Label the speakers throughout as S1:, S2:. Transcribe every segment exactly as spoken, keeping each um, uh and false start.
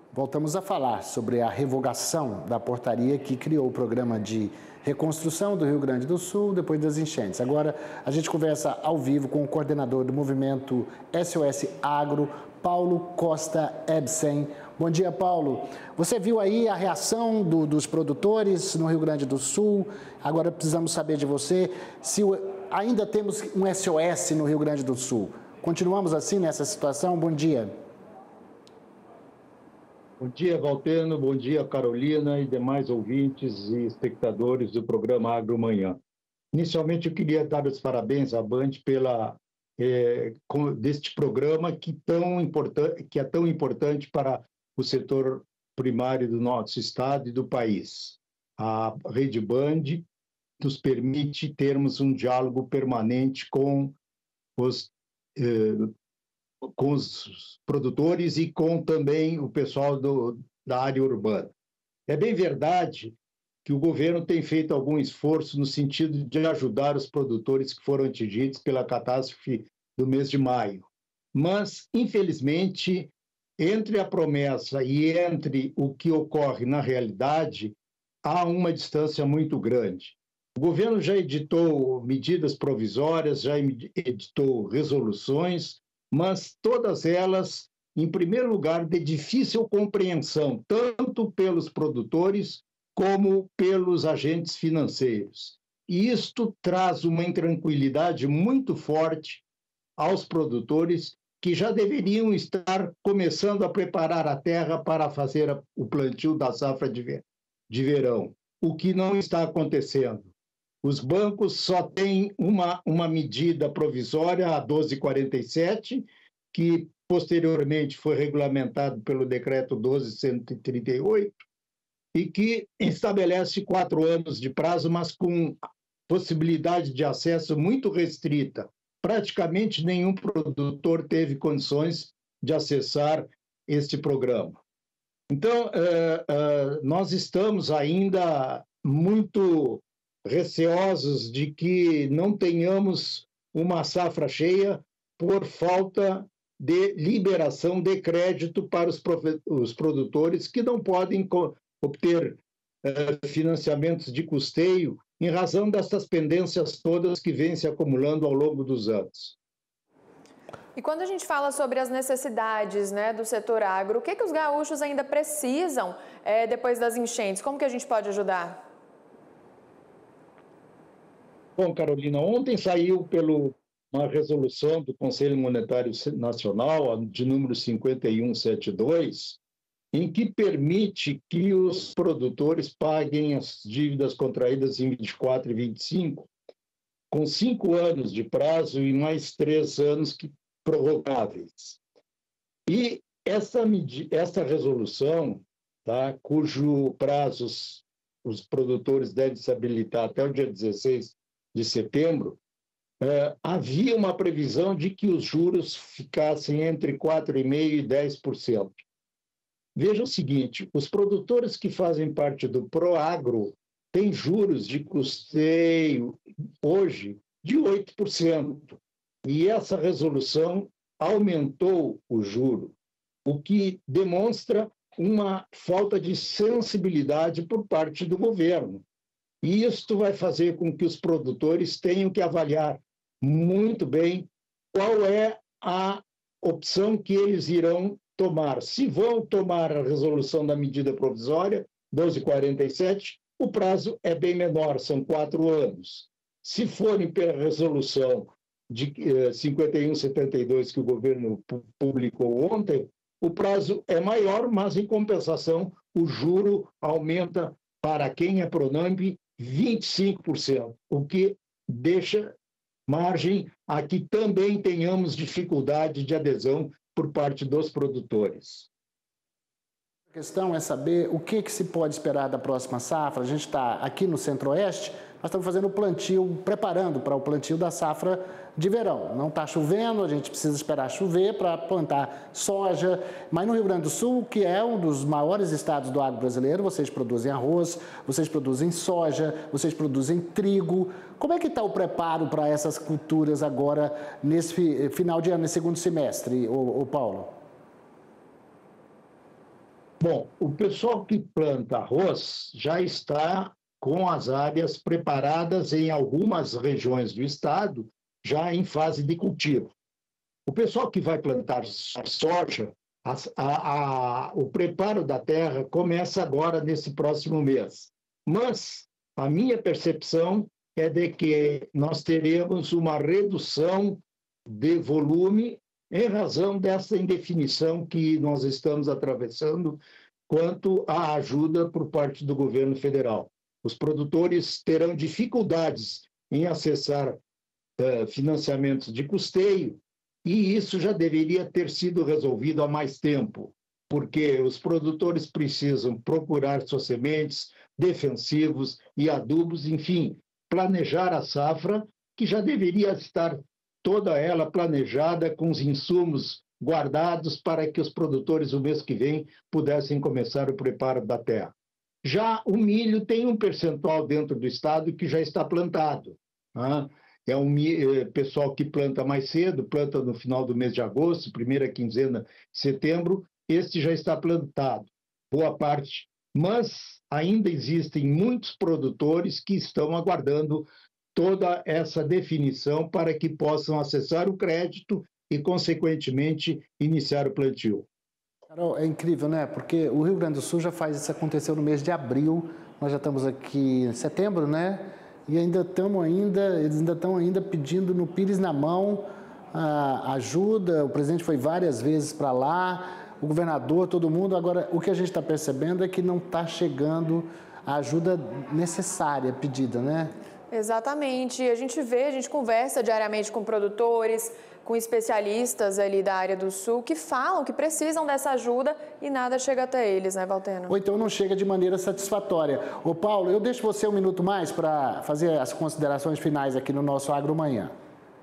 S1: Voltamos a falar sobre a revogação da portaria que criou o programa de reconstrução do Rio Grande do Sul depois das enchentes. Agora a gente conversa ao vivo com o coordenador do movimento S O S Agro, Paulo Costa Ebsen. Bom dia, Paulo. Você viu aí a reação do, dos produtores no Rio Grande do Sul. Agora precisamos saber de você se ainda temos um S O S no Rio Grande do Sul. Continuamos assim nessa situação? Bom dia.
S2: Bom dia, Valteno, bom dia, Carolina e demais ouvintes e espectadores do programa Agro Manhã. Inicialmente, eu queria dar os parabéns à Band pela, é, com, deste programa que, tão importante, que é tão importante para o setor primário do nosso estado e do país. A Rede Band nos permite termos um diálogo permanente com os eh, com os produtores e com também o pessoal do, da área urbana. É bem verdade que o governo tem feito algum esforço no sentido de ajudar os produtores que foram atingidos pela catástrofe do mês de maio. Mas, infelizmente, entre a promessa e entre o que ocorre na realidade, há uma distância muito grande. O governo já editou medidas provisórias, já editou resoluções, mas todas elas, em primeiro lugar, de difícil compreensão, tanto pelos produtores como pelos agentes financeiros. E isto traz uma intranquilidade muito forte aos produtores que já deveriam estar começando a preparar a terra para fazer o plantio da safra de verão, o que não está acontecendo. Os bancos só têm uma, uma medida provisória, a doze quarenta e sete, que posteriormente foi regulamentado pelo decreto doze mil cento e trinta e oito, e que estabelece quatro anos de prazo, mas com possibilidade de acesso muito restrita. Praticamente nenhum produtor teve condições de acessar este programa. Então, uh, uh, nós estamos ainda muito receosos de que não tenhamos uma safra cheia por falta de liberação de crédito para os, os produtores que não podem obter uh, financiamentos de custeio em razão dessas pendências todas que vêm se acumulando ao longo dos anos.
S3: E quando a gente fala sobre as necessidades, né, do setor agro, o que, que os gaúchos ainda precisam é, depois das enchentes? Como que a gente pode ajudar?
S2: Bom, Carolina, ontem saiu pelo, uma resolução do Conselho Monetário Nacional, de número cinquenta e um setenta e dois, em que permite que os produtores paguem as dívidas contraídas em vinte e quatro e vinte e cinco, com cinco anos de prazo e mais três anos que, prorrogáveis. E essa, essa resolução, tá, cujo prazos os produtores devem se habilitar até o dia dezesseis de setembro, eh, havia uma previsão de que os juros ficassem entre quatro vírgula cinco por cento e dez por cento. Veja o seguinte, os produtores que fazem parte do Proagro têm juros de custeio hoje de oito por cento. E essa resolução aumentou o juro, o que demonstra uma falta de sensibilidade por parte do governo. E isto vai fazer com que os produtores tenham que avaliar muito bem qual é a opção que eles irão tomar. Se vão tomar a resolução da medida provisória, doze quarenta e sete, o prazo é bem menor, são quatro anos. Se forem pela resolução de eh, cinquenta e um setenta e dois que o governo publicou ontem, o prazo é maior, mas, em compensação, o juro aumenta para quem é Pronampe vinte e cinco por cento, o que deixa margem a que também tenhamos dificuldade de adesão por parte dos produtores.
S1: A questão é saber o que, que se pode esperar da próxima safra. A gente está aqui no Centro-Oeste, nós estamos fazendo o plantio, preparando para o plantio da safra de verão. Não está chovendo, a gente precisa esperar chover para plantar soja. Mas no Rio Grande do Sul, que é um dos maiores estados do agro brasileiro, vocês produzem arroz, vocês produzem soja, vocês produzem trigo. Como é que está o preparo para essas culturas agora, nesse final de ano, nesse segundo semestre, ô, ô Paulo?
S2: Bom, o pessoal que planta arroz já está com as áreas preparadas em algumas regiões do estado, já em fase de cultivo. O pessoal que vai plantar soja, a, a, a, o preparo da terra começa agora nesse próximo mês. Mas a minha percepção é de que nós teremos uma redução de volume em razão dessa indefinição que nós estamos atravessando quanto à ajuda por parte do governo federal. Os produtores terão dificuldades em acessar uh, financiamentos de custeio, e isso já deveria ter sido resolvido há mais tempo, porque os produtores precisam procurar suas sementes, defensivos e adubos, enfim, planejar a safra, que já deveria estar toda ela planejada com os insumos guardados para que os produtores, o mês que vem, pudessem começar o preparo da terra. Já o milho tem um percentual dentro do estado que já está plantado. Né? É um pessoal que planta mais cedo, planta no final do mês de agosto, primeira quinzena de setembro, este já está plantado, boa parte. Mas ainda existem muitos produtores que estão aguardando toda essa definição para que possam acessar o crédito e, consequentemente, iniciar o plantio.
S1: Carol, é incrível, né? Porque o Rio Grande do Sul já faz isso acontecer no mês de abril, nós já estamos aqui em setembro, né? E ainda estamos ainda, eles ainda estão ainda pedindo no Pires na mão a ajuda. O presidente foi várias vezes para lá, o governador, todo mundo. Agora, o que a gente está percebendo é que não está chegando a ajuda necessária pedida, né?
S3: Exatamente. A gente vê, a gente conversa diariamente com produtores, com especialistas ali da área do Sul, que falam que precisam dessa ajuda e nada chega até eles, né, Valteno?
S1: Ou então não chega de maneira satisfatória. Ô, Paulo, eu deixo você um minuto mais para fazer as considerações finais aqui no nosso Agro Manhã.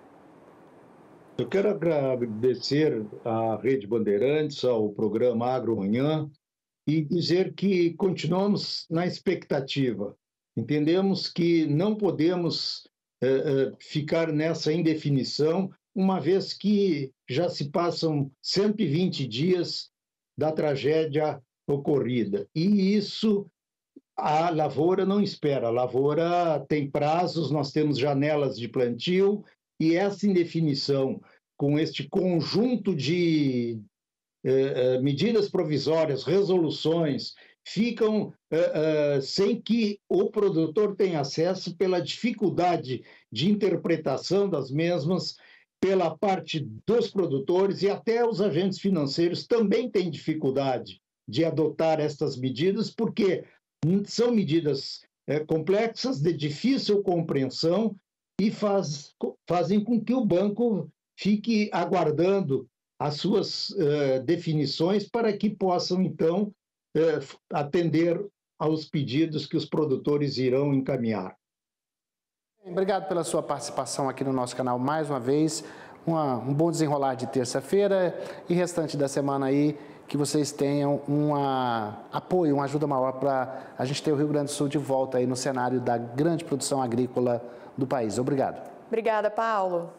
S2: Eu quero agradecer à Rede Bandeirantes, ao programa Agro Manhã, e dizer que continuamos na expectativa. Entendemos que não podemos eh, eh, ficar nessa indefinição, uma vez que já se passam cento e vinte dias da tragédia ocorrida. E isso a lavoura não espera. A lavoura tem prazos, nós temos janelas de plantio, e essa indefinição, com este conjunto de eh, medidas provisórias, resoluções, ficam uh, uh, sem que o produtor tenha acesso pela dificuldade de interpretação das mesmas, pela parte dos produtores, e até os agentes financeiros também têm dificuldade de adotar estas medidas, porque são medidas uh, complexas, de difícil compreensão, e faz, fazem com que o banco fique aguardando as suas uh, definições para que possam, então, atender aos pedidos que os produtores irão encaminhar.
S1: Obrigado pela sua participação aqui no nosso canal mais uma vez. Uma, um bom desenrolar de terça-feira e restante da semana aí, que vocês tenham um apoio, uma ajuda maior para a gente ter o Rio Grande do Sul de volta aí no cenário da grande produção agrícola do país. Obrigado.
S3: Obrigada, Paulo.